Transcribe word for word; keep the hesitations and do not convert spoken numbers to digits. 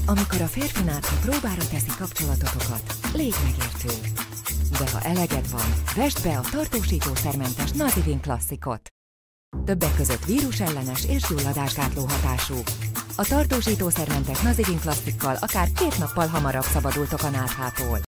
Amikor a férfi nátha próbára teszi kapcsolatotokat, légy megértő. De ha eleged van, vesd be a tartósítószermentes Nazirin klasszikot. Többek között vírusellenes és gyulladásgátló hatású. A tartósítószermentes Nazirin klasszikkal akár két nappal hamarabb szabadultok a náthától.